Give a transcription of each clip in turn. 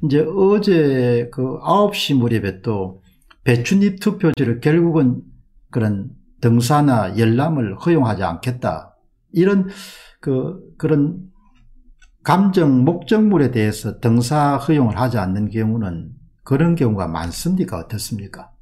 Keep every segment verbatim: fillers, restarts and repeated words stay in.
이제 어제 그 아홉 시 무렵에 또 배춧잎 투표지를 결국은 그런 등사나 열람을 허용하지 않겠다. 이런 그, 그런 감정 목적물에 대해서 등사 허용을 하지 않는 경우는 그런 경우가 많습니까? 어떻습니까?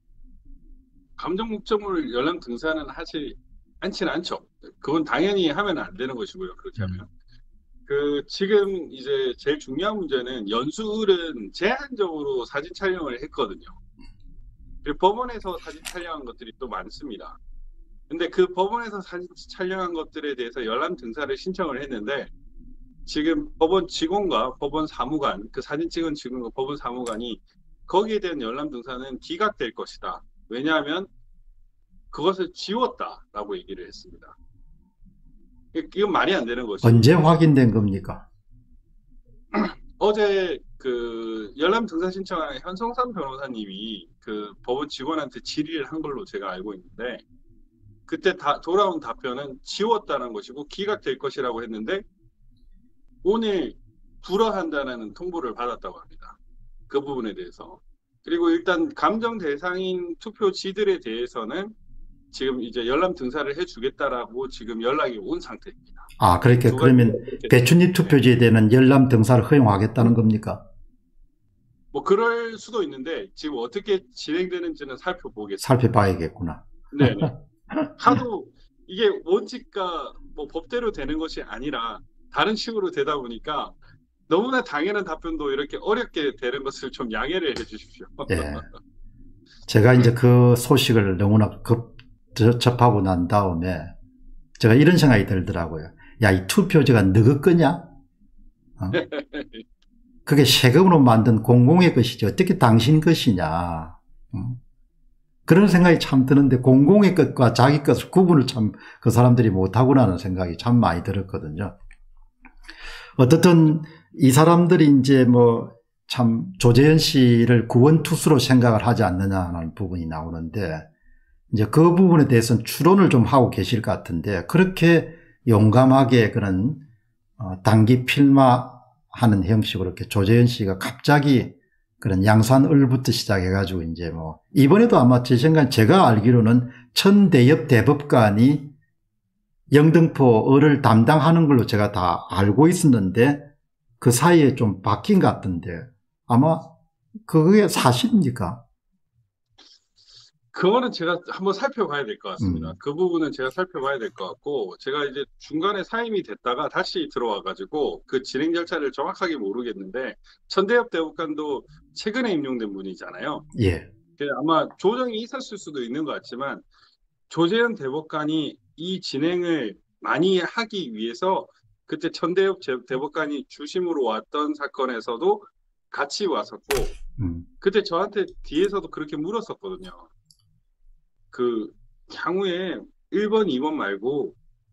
감정 목적물 열람 등산은 하지 않지는 않죠. 그건 당연히 하면 안 되는 것이고요. 그렇게 음. 하면. 그, 지금 이제 제일 중요한 문제는 연수은 제한적으로 사진 촬영을 했거든요. 그리고 법원에서 사진 촬영한 것들이 또 많습니다. 근데 그 법원에서 사진 촬영한 것들에 대해서 열람 등사를 신청을 했는데 지금 법원 직원과 법원 사무관, 그 사진 찍은 직원과 법원 사무관이 거기에 대한 열람 등사는 기각될 것이다. 왜냐하면 그것을 지웠다라고 얘기를 했습니다. 이건 말이 안 되는 언제 것이 확인된 겁니까? 어제 그 열람 등사 신청한 현성삼 변호사님이 그 법원 직원한테 질의를 한 걸로 제가 알고 있는데 그때 다 돌아온 답변은 지웠다는 것이고 기각될 것이라고 했는데 오늘 불허한다는 통보를 받았다고 합니다. 그 부분에 대해서. 그리고 일단 감정 대상인 투표지들에 대해서는 지금 이제 열람 등사를 해주겠다라고 지금 연락이 온 상태입니다. 아, 그렇게, 두 가지가 그러면 그렇게 배춧잎 됐습니다. 네. 투표지에 대한 열람 등사를 허용하겠다는 겁니까? 뭐 그럴 수도 있는데 지금 어떻게 진행되는지는 살펴보겠습니다. 살펴봐야겠구나. 네네. 하도 이게 원칙과 뭐 법대로 되는 것이 아니라 다른 식으로 되다 보니까 너무나 당연한 답변도 이렇게 어렵게 되는 것을 좀 양해를 해 주십시오. 예. 제가 이제 그 소식을 너무나 급 접하고 난 다음에 제가 이런 생각이 들더라고요. 야, 이 투표지가 너희 거냐? 어? 그게 세금으로 만든 공공의 것이지 어떻게 당신 것이냐. 어? 그런 생각이 참 드는데 공공의 것과 자기 것을 구분을 참 그 사람들이 못하구나는 생각이 참 많이 들었거든요. 어떻든 이 사람들이 이제 뭐 참 조재현 씨를 구원투수로 생각을 하지 않느냐는 부분이 나오는데 이제 그 부분에 대해서는 추론을 좀 하고 계실 것 같은데 그렇게 용감하게 그런 단기 필마하는 형식으로 이렇게 조재현 씨가 갑자기 그런 양산을부터 시작해가지고 이제 뭐 이번에도 아마 제 생각 제가 알기로는 천대엽 대법관이 영등포 을을 담당하는 걸로 제가 다 알고 있었는데 그 사이에 좀 바뀐 것 같던데 아마 그게 사실입니까? 그거는 제가 한번 살펴봐야 될 것 같습니다. 음. 그 부분은 제가 살펴봐야 될 것 같고 제가 이제 중간에 사임이 됐다가 다시 들어와가지고 그 진행 절차를 정확하게 모르겠는데 천대엽 대법관도 최근에 임용된 분이잖아요. 예. 아마 조정이 있었을 수도 있는 것 같지만 조재현 대법관이 이 진행을 많이 하기 위해서 그때 천대엽 대법관이 주심으로 왔던 사건에서도 같이 왔었고 음. 그때 저한테 뒤에서도 그렇게 물었었거든요. 그 향후에 일 번, 이 번 말고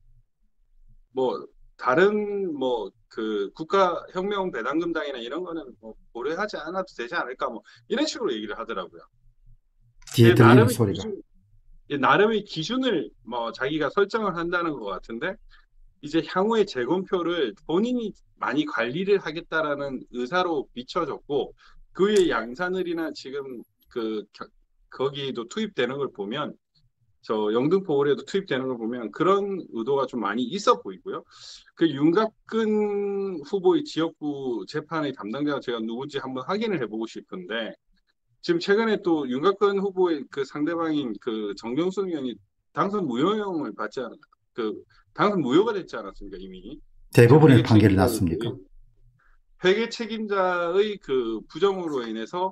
뭐 다른 뭐 그 국가혁명 배당금당이나 이런 거는 뭐 고려하지 않아도 되지 않을까 뭐 이런 식으로 얘기를 하더라고요. 뒤에 들리는 나름의 소리가. 기준, 나름의 기준을 뭐 자기가 설정을 한다는 것 같은데 이제 향후의 재검표를 본인이 많이 관리를 하겠다라는 의사로 비춰졌고 그의 양산을이나 지금 그 겨, 거기도 투입되는 걸 보면 저 영등포 올해도 투입되는 걸 보면 그런 의도가 좀 많이 있어 보이고요. 그 윤갑근 후보의 지역구 재판의 담당자가 제가 누군지 한번 확인을 해보고 싶은데 지금 최근에 또 윤갑근 후보의 그 상대방인 그 정경순 의원이 당선 무효형을 받지 않은 그 당선 무효가 됐지 않았습니까 이미. 지금 대법원에 회계 판결이 책임자의 났습니까? 회계 책임자의 그 부정으로 인해서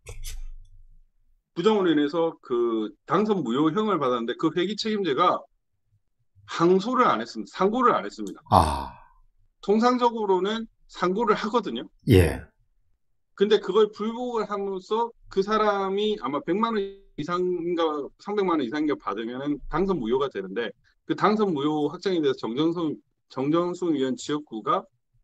부정으로 인해서 그 당선 무효형을 받았는데 그 회계 책임자가 항소를 안 했습니다. 상고를 안 했습니다. 아, 통상적으로는 상고를 하거든요. 예. 근데 그걸 불복을 함으로써 그 사람이 아마 백만 원 이상인가 삼백만 원 이상인가 받으면 당선 무효가 되는데 그 당선 무효 확정에 대해서 정정순, 정정순 의원 지역구가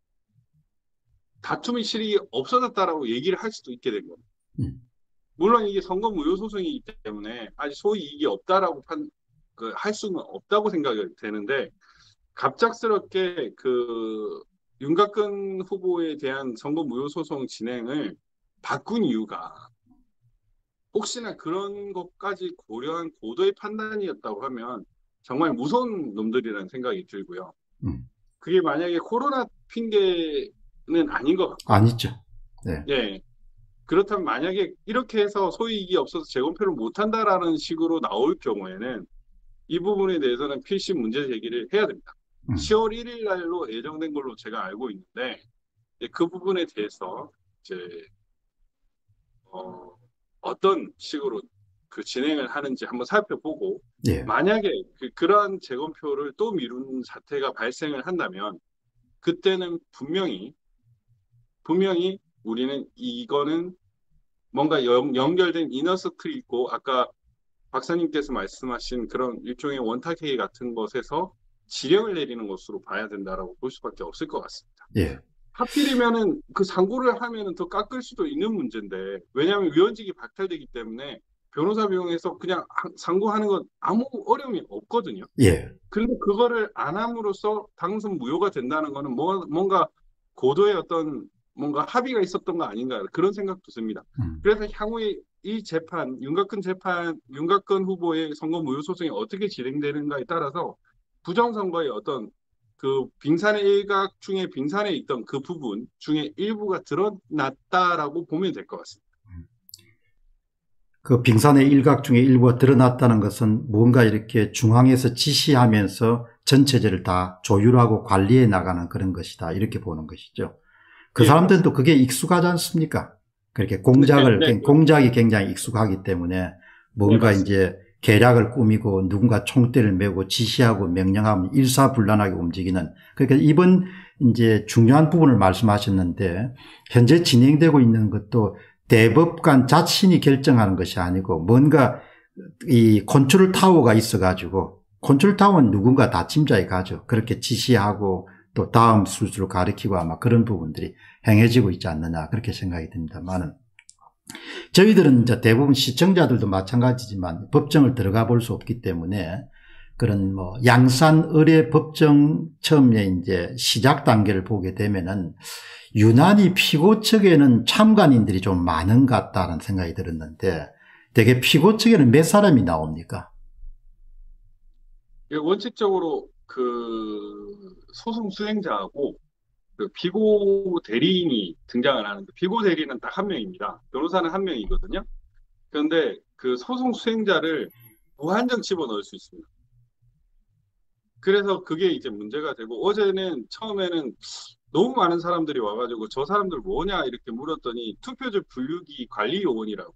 다툼의 실익이 없어졌다라고 얘기를 할 수도 있게 된 겁니다. 음. 물론 이게 선거 무효 소송이기 때문에 아직 소이익이 없다라고 판, 그, 할 수는 없다고 생각이 되는데 갑작스럽게 그 윤곽근 후보에 대한 선거 무효 소송 진행을 바꾼 이유가 혹시나 그런 것까지 고려한 고도의 판단이었다고 하면 정말 무서운 놈들이라는 생각이 들고요. 음. 그게 만약에 코로나 핑계는 아닌 것 같고. 아니죠. 네. 예. 그렇다면 만약에 이렇게 해서 소이익이 없어서 재검표를 못한다라는 식으로 나올 경우에는 이 부분에 대해서는 필시 문제 제기를 해야 됩니다. 음. 시월 일일 날로 예정된 걸로 제가 알고 있는데 그 부분에 대해서 이제 어, 어떤 식으로 그 진행을 하는지 한번 살펴보고 예. 만약에 그, 그러한 재검표를 또 미룬 사태가 발생을 한다면 그때는 분명히 분명히 우리는 이거는 뭔가 연, 연결된 이너서클이 있고 아까 박사님께서 말씀하신 그런 일종의 원탁회의 같은 것에서 지령을 내리는 것으로 봐야 된다라고 볼 수밖에 없을 것 같습니다. 예. 하필이면은 그 상고를 하면은 더 깎을 수도 있는 문제인데 왜냐하면 위원직이 박탈되기 때문에 변호사 비용에서 그냥 상고하는 건 아무 어려움이 없거든요. 예. 그런데 그거를 안 함으로써 당선 무효가 된다는 거는 뭐, 뭔가 고도의 어떤 뭔가 합의가 있었던 거 아닌가 그런 생각도 듭니다. 음. 그래서 향후에 이 재판, 윤곽근 재판, 윤곽근 후보의 선거 무효 소송이 어떻게 진행되는가에 따라서 부정선거의 어떤 그 빙산의 일각 중에 빙산에 있던 그 부분 중에 일부가 드러났다라고 보면 될 것 같습니다. 그 빙산의 일각 중에 일부가 드러났다는 것은 뭔가 이렇게 중앙에서 지시하면서 전체제를 다 조율하고 관리해 나가는 그런 것이다. 이렇게 보는 것이죠. 그 네, 사람들은 또 그게 익숙하지 않습니까? 그렇게 공작을, 네, 네, 공작이 굉장히 익숙하기 때문에 뭔가 네, 이제 계략을 꾸미고 누군가 총대를 메고 지시하고 명령하면 일사불란하게 움직이는. 그러니까 이번 이제 중요한 부분을 말씀하셨는데 현재 진행되고 있는 것도 대법관 자신이 결정하는 것이 아니고 뭔가 이 컨트롤 타워가 있어가지고 컨트롤 타워는 누군가 다 짐작이 가죠. 그렇게 지시하고 또 다음 수술을 가리키고 아마 그런 부분들이 행해지고 있지 않느냐 그렇게 생각이 듭니다만은 저희들은 이제 대부분 시청자들도 마찬가지지만 법정을 들어가 볼 수 없기 때문에 그런 뭐 양산 의뢰 법정 처음에 이제 시작 단계를 보게 되면은 유난히 피고 측에는 참관인들이 좀 많은 것 같다는 생각이 들었는데 되게 피고 측에는 몇 사람이 나옵니까? 원칙적으로 그 소송 수행자하고 그 피고 대리인이 등장을 하는데 피고 대리인은 딱 한 명입니다. 변호사는 한 명이거든요. 그런데 그 소송 수행자를 무한정 집어넣을 수 있습니다. 그래서 그게 이제 문제가 되고 어제는 처음에는 너무 많은 사람들이 와가지고 저 사람들 뭐냐 이렇게 물었더니 투표지 분류기 관리 요원이라고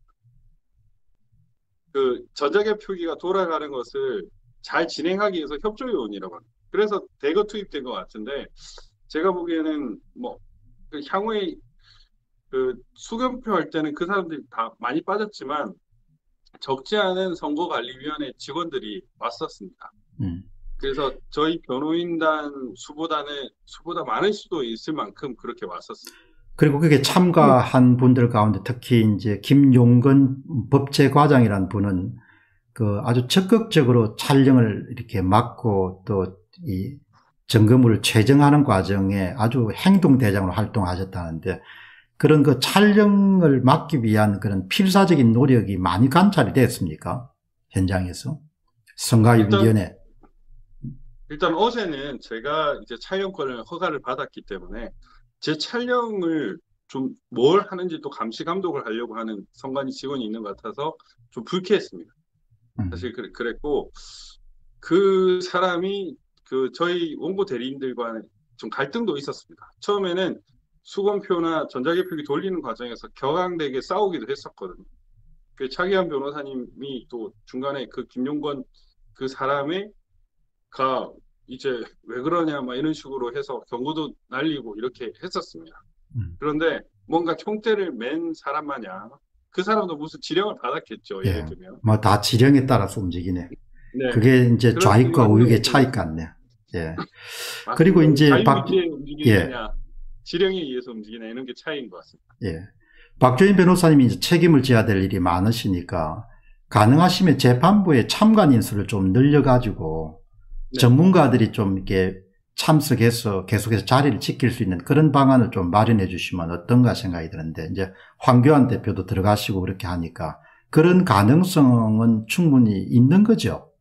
그 전자개 표기가 돌아가는 것을 잘 진행하기 위해서 협조 요원이라고 합니다. 그래서 대거 투입된 것 같은데 제가 보기에는 뭐 그 향후에 그 수검표 할 때는 그 사람들이 다 많이 빠졌지만 적지 않은 선거관리위원회 직원들이 왔었습니다. 음. 그래서 저희 변호인단 수보다는 수보다 많을 수도 있을 만큼 그렇게 왔었습니다. 그리고 그게 참가한 분들 가운데 특히 이제 김용건 법제과장이라는 분은 그 아주 적극적으로 촬영을 이렇게 맡고 또 이 점검을 최정하는 과정에 아주 행동대장으로 활동하셨다는데 그런 그 촬영을 막기 위한 그런 필사적인 노력이 많이 관찰이 됐습니까? 현장에서? 선거위원회. 일단, 일단 어제는 제가 이제 촬영권을 허가를 받았기 때문에 제 촬영을 좀 뭘 하는지 또 감시 감독을 하려고 하는 선관위 직원이 있는 것 같아서 좀 불쾌했습니다. 음. 사실 그랬고 그 사람이 그 저희 원고 대리인들과 좀 갈등도 있었습니다. 처음에는 수검표나 전자개표기 돌리는 과정에서 격앙되게 싸우기도 했었거든요. 그 차기한 변호사님이 또 중간에 그 김용건 그 사람의 가 이제 왜 그러냐 막 이런 식으로 해서 경고도 날리고 이렇게 했었습니다. 음. 그런데 뭔가 총대를 맨 사람 마냥 그 사람도 무슨 지령을 받았겠죠. 예를 들면. 뭐 다 지령에 따라서 움직이네. 네. 그게 이제 좌익과 우익의 차이 같네. 예. 그리고 이제 박, 움직이느냐, 예. 지령에 의해서 움직이냐 이런 게 차이인 것 같습니다. 예. 박조인 변호사님이 이제 책임을 져야 될 일이 많으시니까 가능하시면 재판부의 참관 인수를 좀 늘려가지고 네. 전문가들이 좀 이렇게 참석해서 계속해서 자리를 지킬 수 있는 그런 방안을 좀 마련해 주시면 어떤가 생각이 드는데, 이제 황교안 대표도 들어가시고 그렇게 하니까 그런 가능성은 충분히 있는 거죠.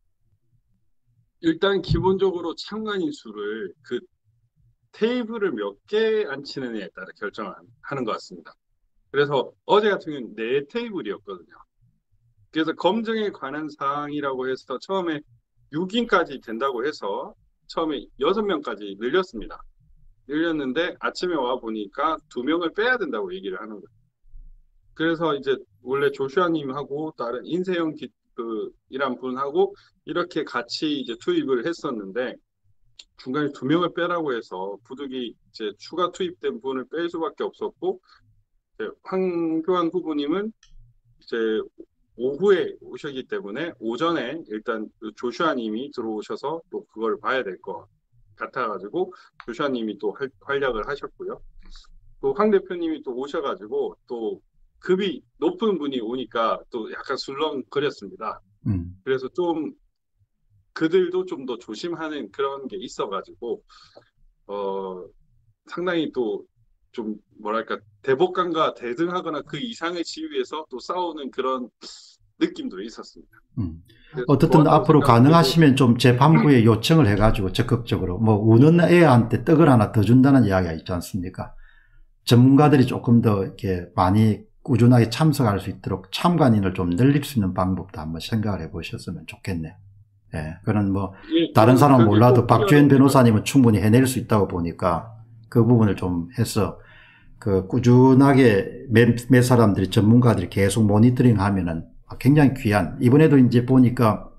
일단 기본적으로 참관인 수를 그 테이블을 몇 개 앉히느냐에 따라 결정하는 것 같습니다. 그래서 어제 같은 경우는 네 테이블이었거든요. 그래서 검증에 관한 사항이라고 해서 처음에 육 인까지 된다고 해서 처음에 여섯 명까지 늘렸습니다. 늘렸는데 아침에 와 보니까 두 명을 빼야 된다고 얘기를 하는 거예요. 그래서 이제 원래 조슈아님하고 다른 인세영 기, 그, 이란 분하고 이렇게 같이 이제 투입을 했었는데 중간에 두 명을 빼라고 해서 부득이 이제 추가 투입된 분을 뺄 수밖에 없었고, 이제 황교안 후보님은 이제 오후에 오셨기 때문에 오전에 일단 그 조슈아님이 들어오셔서 또 그걸 봐야 될 것 같아가지고 조슈아님이 또 활, 활약을 하셨고요. 또 황 대표님이 또 오셔가지고 또 급이 높은 분이 오니까 또 약간 술렁거렸습니다. 음. 그래서 좀 그들도 좀 더 조심하는 그런 게 있어가지고 어 상당히 또 좀 뭐랄까 대법관과 대등하거나 그 이상의 지위에서 또 싸우는 그런 느낌도 있었습니다. 음. 어떻든 앞으로 가능하시면 좀 재판부에 요청을 해가지고 적극적으로 뭐 우는 애한테 떡을 하나 더 준다는 이야기가 있지 않습니까? 전문가들이 조금 더 이렇게 많이 꾸준하게 참석할 수 있도록 참관인을 좀 늘릴 수 있는 방법도 한번 생각을 해보셨으면 좋겠네요. 예, 그런 뭐 예, 다른 사람은 몰라도 박주현 필요합니다. 변호사님은 충분히 해낼 수 있다고 보니까 그 부분을 좀 해서 그 꾸준하게 몇, 몇 사람들이 전문가들이 계속 모니터링 하면은 굉장히 귀한, 이번에도 이제 보니까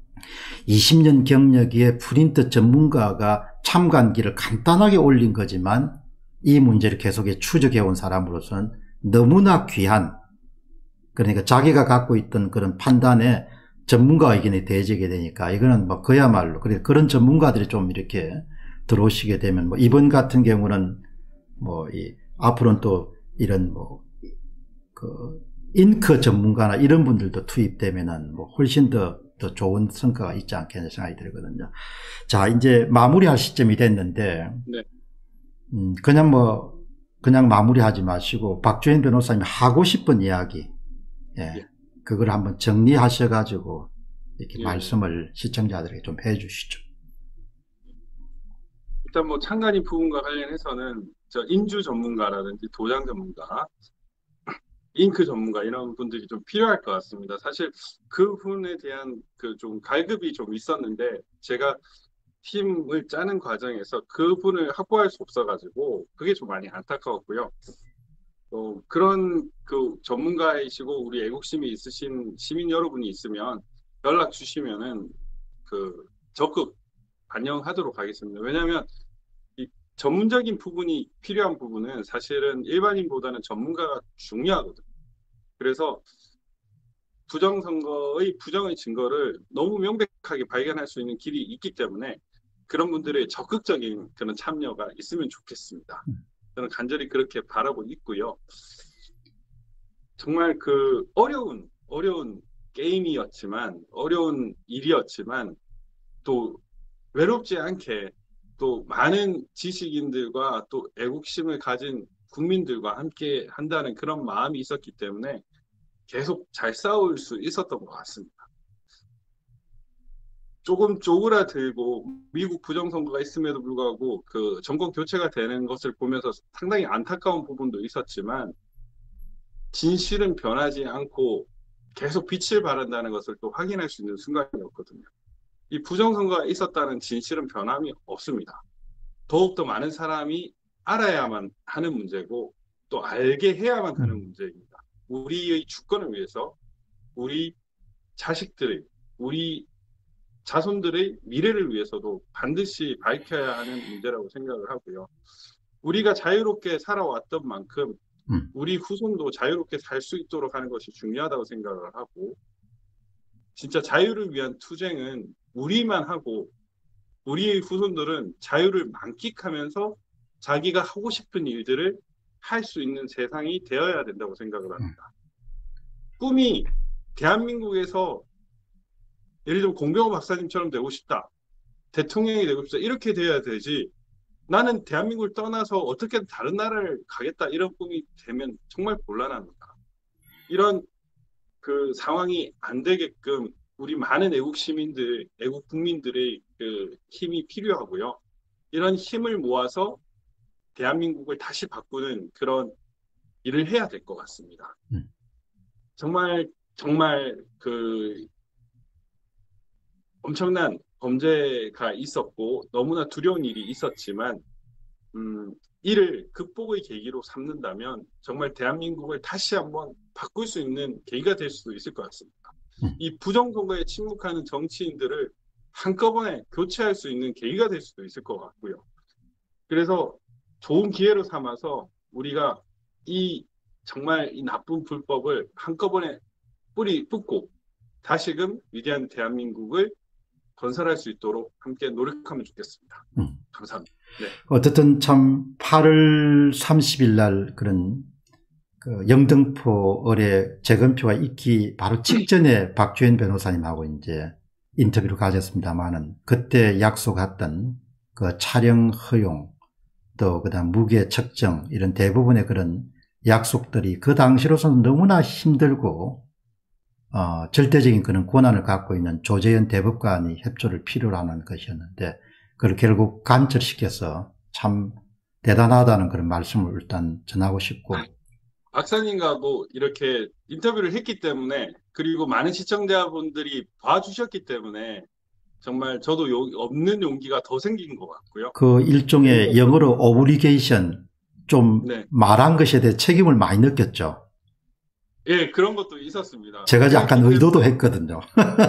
이십 년 경력의 프린터 전문가가 참관기를 간단하게 올린 거지만 이 문제를 계속해 추적해 온 사람으로서는 너무나 귀한, 그러니까 자기가 갖고 있던 그런 판단에 전문가 의견이 대제게 되니까 이거는 뭐 그야말로 그런 전문가들이 좀 이렇게 들어오시게 되면 뭐 이번 같은 경우는 뭐 이 앞으로는 또 이런 뭐 그 잉크 전문가나 이런 분들도 투입되면은 뭐 훨씬 더, 더 좋은 성과가 있지 않겠냐 생각이 들거든요. 자, 이제 마무리할 시점이 됐는데, 네. 음, 그냥 뭐 그냥 마무리하지 마시고 박주현 변호사님이 하고 싶은 이야기, 예. 예. 그걸 한번 정리하셔가지고 이렇게 예. 말씀을 시청자들에게 좀 해주시죠. 일단 뭐 참관인 부분과 관련해서는 저 인주 전문가라든지 도장 전문가, 잉크 전문가 이런 분들이 좀 필요할 것 같습니다. 사실 그 분에 대한 그 좀 갈급이 좀 있었는데 제가 팀을 짜는 과정에서 그 분을 확보할 수 없어가지고 그게 좀 많이 안타까웠고요. 어, 그런 그 전문가이시고 우리 애국심이 있으신 시민 여러분이 있으면 연락 주시면은 그 적극 반영하도록 하겠습니다. 왜냐하면 이 전문적인 부분이 필요한 부분은 사실은 일반인보다는 전문가가 중요하거든요. 그래서 부정선거의 부정의 증거를 너무 명백하게 발견할 수 있는 길이 있기 때문에 그런 분들의 적극적인 그런 참여가 있으면 좋겠습니다. 저는 간절히 그렇게 바라고 있고요. 정말 그 어려운 어려운 게임이었지만 어려운 일이었지만 또 외롭지 않게 또 많은 지식인들과 또 애국심을 가진 국민들과 함께 한다는 그런 마음이 있었기 때문에 계속 잘 싸울 수 있었던 것 같습니다. 조금 쪼그라들고 미국 부정선거가 있음에도 불구하고 그 정권 교체가 되는 것을 보면서 상당히 안타까운 부분도 있었지만 진실은 변하지 않고 계속 빛을 발한다는 것을 또 확인할 수 있는 순간이었거든요. 이 부정선거가 있었다는 진실은 변함이 없습니다. 더욱더 많은 사람이 알아야만 하는 문제고 또 알게 해야만 하는 문제입니다. 우리의 주권을 위해서 우리 자식들의 우리 자손들의 미래를 위해서도 반드시 밝혀야 하는 문제라고 생각을 하고요. 우리가 자유롭게 살아왔던 만큼 우리 후손도 자유롭게 살 수 있도록 하는 것이 중요하다고 생각을 하고 진짜 자유를 위한 투쟁은 우리만 하고 우리의 후손들은 자유를 만끽하면서 자기가 하고 싶은 일들을 할 수 있는 세상이 되어야 된다고 생각을 합니다. 꿈이 대한민국에서 예를 들면 공병호 박사님처럼 되고 싶다. 대통령이 되고 싶다. 이렇게 돼야 되지. 나는 대한민국을 떠나서 어떻게든 다른 나라를 가겠다. 이런 꿈이 되면 정말 곤란합니다. 이런 그 상황이 안 되게끔 우리 많은 애국 시민들, 애국 국민들의 그 힘이 필요하고요. 이런 힘을 모아서 대한민국을 다시 바꾸는 그런 일을 해야 될 것 같습니다. 음. 정말 정말 그 엄청난 범죄가 있었고 너무나 두려운 일이 있었지만 음, 이를 극복의 계기로 삼는다면 정말 대한민국을 다시 한번 바꿀 수 있는 계기가 될 수도 있을 것 같습니다. 음. 이 부정선거에 침묵하는 정치인들을 한꺼번에 교체할 수 있는 계기가 될 수도 있을 것 같고요. 그래서 좋은 기회로 삼아서 우리가 이 정말 이 나쁜 불법을 한꺼번에 뿌리 뽑고 다시금 위대한 대한민국을 건설할 수 있도록 함께 노력하면 좋겠습니다. 음. 감사합니다. 네. 어쨌든 참 팔월 삼십일 날 그런 그 영등포 을의 재검표가 있기 바로 직전에 박주현 변호사님하고 이제 인터뷰를 가졌습니다만은 그때 약속했던 그 촬영 허용 또 그다음 무게 측정 이런 대부분의 그런 약속들이 그 당시로서는 너무나 힘들고 어, 절대적인 그런 권한을 갖고 있는 조재현 대법관이 협조를 필요로 하는 것이었는데 그걸 결국 간철시켜서 참 대단하다는 그런 말씀을 일단 전하고 싶고 박사님과도 이렇게 인터뷰를 했기 때문에 그리고 많은 시청자분들이 봐주셨기 때문에 정말 저도 요, 없는 용기가 더 생긴 것 같고요. 그 일종의 영어로 오블리게이션 좀 네. 말한 것에 대해 책임을 많이 느꼈죠. 예, 그런 것도 있었습니다. 제가 약간 의도도 했거든요.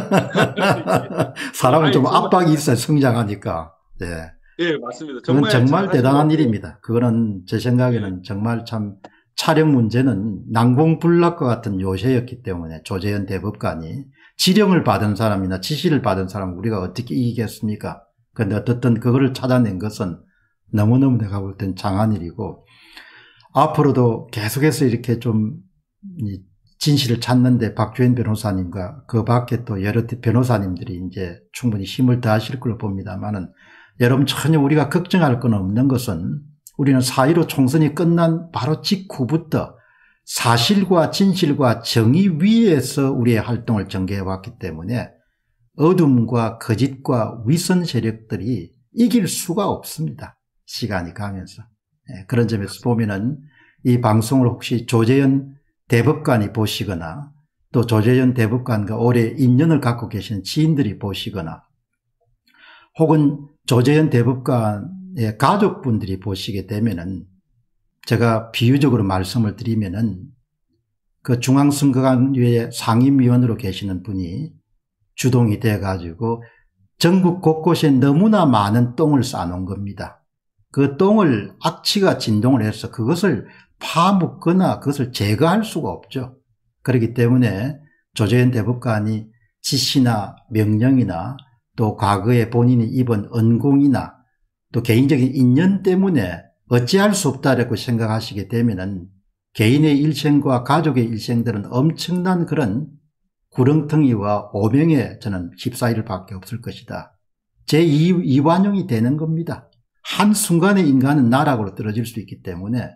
사람은 아니, 좀 정말, 압박이 있어요. 성장하니까. 예. 예, 맞습니다. 그건 정말, 정말 대단한 것 일입니다. 그거는 제 생각에는 예. 정말 참 촬영 문제는 난공불락과 같은 요새였기 때문에 조재현 대법관이 지령을 받은 사람이나 지시를 받은 사람을 우리가 어떻게 이기겠습니까? 그런데 어떻든 그거를 찾아낸 것은 너무너무 내가 볼 땐 장한 일이고 앞으로도 계속해서 이렇게 좀 진실을 찾는데 박주현 변호사님과 그 밖에 또 여러 변호사님들이 이제 충분히 힘을 다하실 걸로 봅니다만은 여러분 전혀 우리가 걱정할 건 없는 것은 우리는 사 일오 총선이 끝난 바로 직후부터 사실과 진실과 정의 위에서 우리의 활동을 전개해 왔기 때문에 어둠과 거짓과 위선 세력들이 이길 수가 없습니다. 시간이 가면서. 네, 그런 점에서 보면은 이 방송을 혹시 조재현 대법관이 보시거나 또 조재현 대법관과 오래 인연을 갖고 계시는 지인들이 보시거나 혹은 조재현 대법관의 가족분들이 보시게 되면은 제가 비유적으로 말씀을 드리면은 그 중앙선거관리의 상임위원으로 계시는 분이 주동이 돼 가지고 전국 곳곳에 너무나 많은 똥을 싸놓은 겁니다. 그 똥을 악취가 진동을 해서 그것을 파묻거나 그것을 제거할 수가 없죠. 그렇기 때문에 조재현 대법관이 지시나 명령이나 또 과거에 본인이 입은 은공이나 또 개인적인 인연 때문에 어찌할 수 없다라고 생각하시게 되면은 개인의 일생과 가족의 일생들은 엄청난 그런 구렁텅이와 오명에 저는 휩싸일 밖에 없을 것이다. 제이완용이 되는 겁니다. 한순간에 인간은 나락으로 떨어질 수 있기 때문에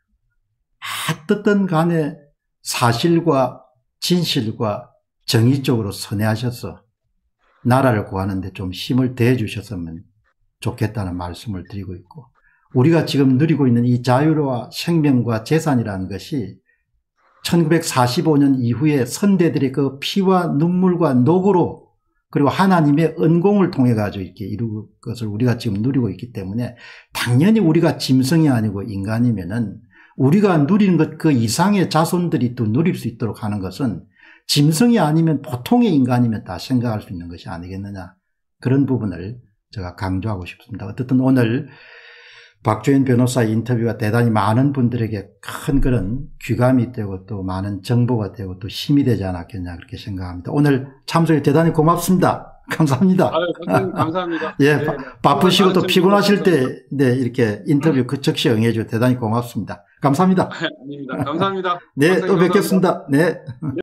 어떻든 간에 사실과 진실과 정의 쪽으로 선회하셔서 나라를 구하는데 좀 힘을 대해 주셨으면 좋겠다는 말씀을 드리고 있고 우리가 지금 누리고 있는 이 자유와 생명과 재산이라는 것이 천구백사십오 년 이후에 선대들의 그 피와 눈물과 노고로 그리고 하나님의 은공을 통해 가지고 이렇게 이루는 것을 우리가 지금 누리고 있기 때문에 당연히 우리가 짐승이 아니고 인간이면은 우리가 누리는 것 그 이상의 자손들이 또 누릴 수 있도록 하는 것은 짐승이 아니면 보통의 인간이면 다 생각할 수 있는 것이 아니겠느냐. 그런 부분을 제가 강조하고 싶습니다. 어쨌든 오늘 박주현 변호사의 인터뷰가 대단히 많은 분들에게 큰 그런 귀감이 되고 또 많은 정보가 되고 또 힘이 되지 않았겠냐 그렇게 생각합니다. 오늘 참석해 대단히 고맙습니다. 감사합니다. 아유, 감사합니다. 예, 네, 바, 바쁘시고 또 피곤하실 때 네, 이렇게 인터뷰 그 즉시 응해주셔서 대단히 고맙습니다. 감사합니다. 아닙니다. 감사합니다. 네, 또 뵙겠습니다. 네.